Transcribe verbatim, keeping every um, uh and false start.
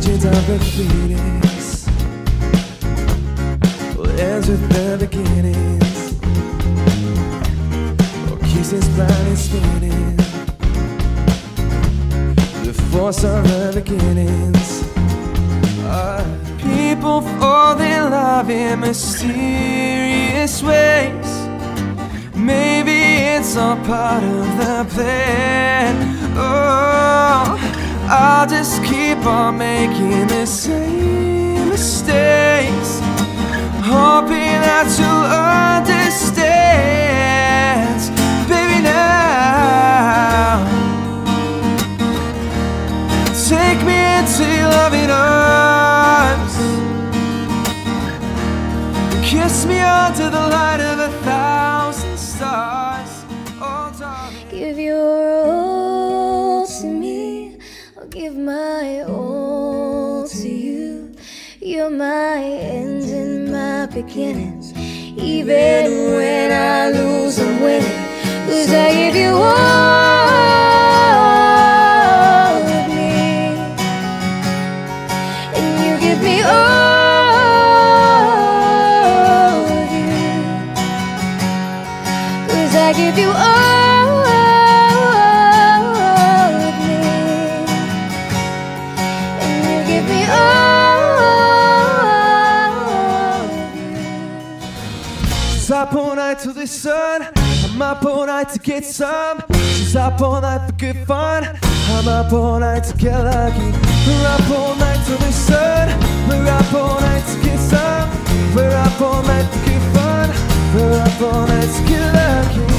Visions of the feelings will end with the beginnings. Or kisses blind spinning. The force of the beginnings. Uh, people fall in love in mysterious ways. Maybe it's all part of the plan. Oh, I'll just keep on making the same mistakes, hoping that you'll understand. Baby, now take me into your loving arms. Kiss me under the light of a thousand stars. Oh, darling. Give your all to me, I'll give my all to you. You're my end and my beginnings. Even when I lose, I'm winning. 'Cause I give you all of me, and you give me all of you. 'Cause I give you all of me, and you give me all of you. She's up all night to the sun. I'm up all night to get some. She's up all night for good fun. I'm up all night to get lucky. We're up all night to the sun. We're up all night to get some. We're up all night for good fun. We're up all night to get lucky.